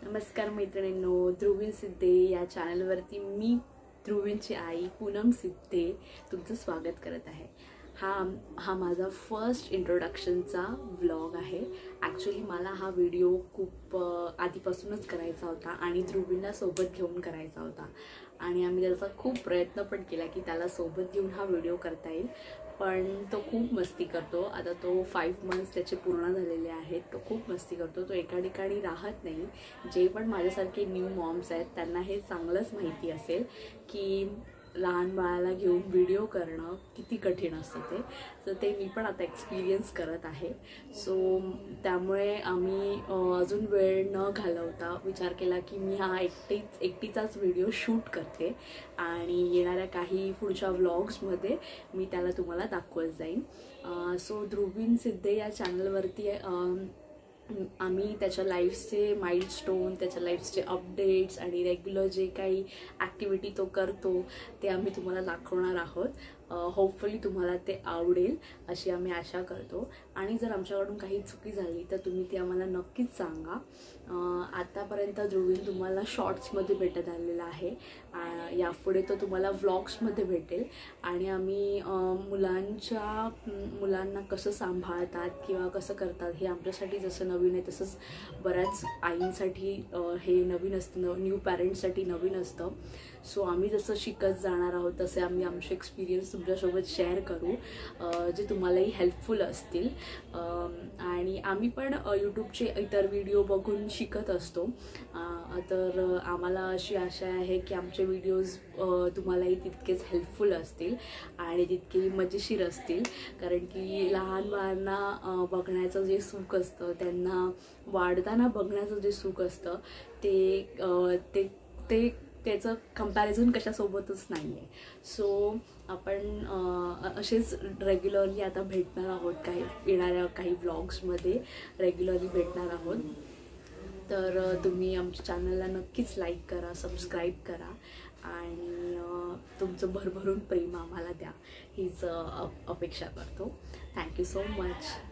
नमस्कार मैत्रिणींनो, ध्रुवीन सिद्धे या चॅनलवरती मी ध्रुवींची आई पूनम सिद्धे तुमचं स्वागत करत आहे। हा माझा फर्स्ट इंट्रोडक्शनचा व्लॉग आहे। ॲक्च्युली मला हा व्हिडिओ खूप आधीपासूनच करायचा होता आणि ध्रुवींना सोबत घेऊन करायचा होता आणि आम्ही त्याचा खूप प्रयत्न पण केला की त्याला सोबत घेऊन हा व्हिडिओ करता येईल, पण तो खूप मस्ती करतो। आता तो 5 मंथ्स त्याचे पूर्ण झालेले आहेत। तो खूप मस्ती करतो, तो एका ठिकाणी राहत नाही। जे पण माझ्यासारखे न्यू मॉम्स आहेत त्यांना हे चांगलंच माहिती असेल की लहान बाळाला घेऊन व्हिडिओ करणं किती कठीण असतं तर ते मी पण आता एक्सपिरियन्स करत आहे। सो त्यामुळे आम्ही अजून वेळ न घालवता विचार केला की मी हा एकटीचाच व्हिडिओ शूट करते आणि येणाऱ्या काही पुढच्या व्लॉग्समध्ये मी त्याला तुम्हाला दाखवत जाईन। सो ध्रुवीन सिद्धे या चॅनलवरती आम्ही त्याच्या लाईफचे माइलस्टोन, त्याच्या लाईफचे अपडेट्स आणि रेग्युलर जे काही ॲक्टिव्हिटी तो करतो ते आम्ही तुम्हाला दाखवणार आहोत। होपफुली तुम्हाला ते आवडेल अशी आम्ही आशा करतो आणि जर आमच्याकडून काही चुकी झाली तर तुम्ही ती आम्हाला नक्कीच सांगा। आतापर्यंत ध्रुवीन तुम्हाला शॉर्ट्समध्ये भेटत आलेला आहे, यापुढे तो तुम्हाला व्लॉग्समध्ये भेटेल आणि आम्ही मुलांना कसं सांभाळतात किंवा कसं करतात हे आमच्यासाठी जसं नवीन आहे तसंच बऱ्याच आईंसाठी हे नवीन असतं, न्यू पॅरेंट्ससाठी नवीन असतं। सो आम्ही जसं शिकत जाणार आहोत तसे आम्ही आमचे एक्सपिरियन्स तुमच्यासोबत शेअर करू जे तुम्हालाही हेल्पफुल असतील। आणि आम्ही पण यूट्यूबचे इतर व्हिडिओ बघून शिकत असतो, तर आम्हाला अशी आशा आहे की आमचे व्हिडिओज तुम्हालाही तितकेच हेल्पफुल असतील आणि तितके मजेशीर असतील, कारण की लहान बाळांना बघण्याचं जे सुख असतं, त्यांना वाढताना बघण्याचं जे सुख असतं ते त्याचं कंपॅरिझन कशासोबतच नाही आहे। सो आपण असेच रेग्युलरली आता भेटणार आहोत, येणाऱ्या काही व्लॉग्समध्ये रेग्युलरली भेटणार आहोत। तर तुम्ही आमच्या चॅनलला नक्कीच लाईक करा, सबस्क्राईब करा आणि तुमचं भरभरून प्रेम आम्हाला द्या हीच अपेक्षा करतो। Thank you so much.